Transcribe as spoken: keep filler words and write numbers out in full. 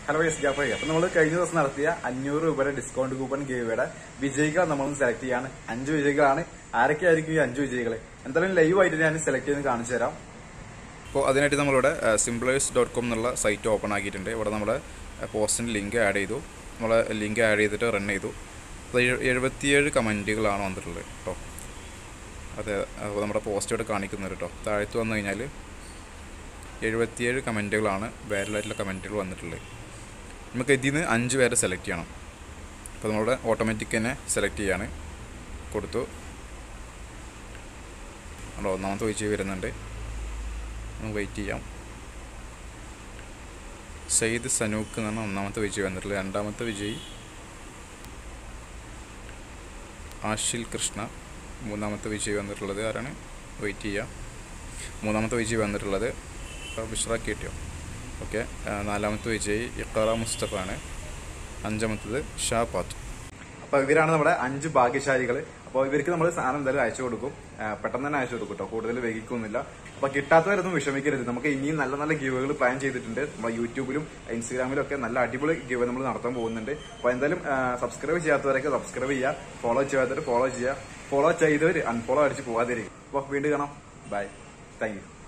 Hello yes Jafar. അപ്പൊ നമ്മൾ കഴിഞ്ഞ ദിവസം നടത്തിയ അഞ്ഞൂറ് രൂപയുടെ ഡിസ്കൗണ്ട് കൂപ്പൺ ഗീവയുടെ വിജയികൾ നമ്മളൊന്ന് സെലക്ട് ചെയ്യാണ്. അഞ്ച് വിജയികളാണ്. ആരൊക്കെയായിരിക്കും ഈ അഞ്ച് വിജയികളെ? എന്തായാലും ലൈവ് ആയിട്ട് ഞാൻ സെലക്ട് ചെയ്ത് കാണിച്ചു തരാം. അപ്പോൾ അതിനായിട്ട് നമ്മളിവിടെ സിംപ്ലേഴ്സ് ഡോട്ട് കോം എന്നുള്ള സൈറ്റ് ഓപ്പൺ ആക്കിയിട്ടുണ്ട്. ഇവിടെ നമ്മുടെ പോസ്റ്റിൻ്റെ ലിങ്ക് ആഡ് ചെയ്തു. നമ്മൾ ലിങ്ക് ആഡ് ചെയ്തിട്ട് റൺ ചെയ്തു. അപ്പോൾ എഴുപത്തിയേഴ് കമൻറ്റുകളാണ് വന്നിട്ടുള്ളത് കേട്ടോ. അതെ, അപ്പോൾ നമ്മുടെ പോസ്റ്റ് ഇവിടെ കാണിക്കുന്നത് കേട്ടോ. താഴത്ത് വന്നു കഴിഞ്ഞാൽ എഴുപത്തിയേഴ് കമൻറ്റുകളാണ് വാലിഡായിട്ടുള്ള കമൻറ്റുകൾ വന്നിട്ടുള്ളത്. നമുക്ക് ഇതിൽ നിന്ന് അഞ്ച് പേരെ സെലക്ട് ചെയ്യണം. അപ്പോൾ നമ്മളുടെ ഓട്ടോമാറ്റിക് തന്നെ സെലക്ട് ചെയ്യാണ് കൊടുത്തു. അവിടെ ഒന്നാമത്തെ വിജയ് വരുന്നുണ്ട്. നമുക്ക് വെയിറ്റ് ചെയ്യാം. സയ്യിദ് സനൂക്ക് എന്നാണ് ഒന്നാമത്തെ വിജയ് വന്നിട്ടുള്ളത്. രണ്ടാമത്തെ വിജയ് ആഷിൽ കൃഷ്ണ. മൂന്നാമത്തെ വിജയ് വന്നിട്ടുള്ളത് ആരാണ്? വെയിറ്റ് ചെയ്യാം. മൂന്നാമത്തെ വിജയ് വന്നിട്ടുള്ളത് ബിഷ്റ കേട്ടിയോ. ഓക്കെ. നാലാമത്തെ വിജയ് ഇഖറ മുസ്തഫ ആണ്. അഞ്ചാമത്തത് ഷാപാത്ത്. അപ്പോൾ ഇവരാണ് നമ്മുടെ അഞ്ച് ഭാഗ്യശാലികൾ. അപ്പോൾ ഇവർക്ക് നമ്മൾ സാധനം എന്തായാലും അയച്ചു കൊടുക്കും. പെട്ടെന്ന് തന്നെ അയച്ചു കൊടുക്കും കേട്ടോ. കൂടുതൽ വൈകിക്കൊന്നുമില്ല. അപ്പോൾ കിട്ടാത്തവരൊന്നും വിഷമിക്കരുത്. നമുക്ക് ഇനിയും നല്ല നല്ല ഗീവുകൾ പ്ലാൻ ചെയ്തിട്ടുണ്ട്. നമ്മുടെ യൂട്യൂബിലും ഇൻസ്റ്റാഗ്രാമിലും ഒക്കെ നല്ല അടിപൊളി ഗീവ് നമ്മൾ നടത്താൻ പോകുന്നുണ്ട്. അപ്പോൾ എന്തായാലും സബ്സ്ക്രൈബ് ചെയ്യാത്തവരൊക്കെ സബ്സ്ക്രൈബ് ചെയ്യുക. ഫോളോ ചെയ്യാത്തവർ ഫോളോ ചെയ്യുക. ഫോളോ ചെയ്തവർ അൺഫോളോ അടിച്ച് പോകാതിരിക്കും. അപ്പോൾ വീണ്ടും കാണാം. ബൈ. Thank U.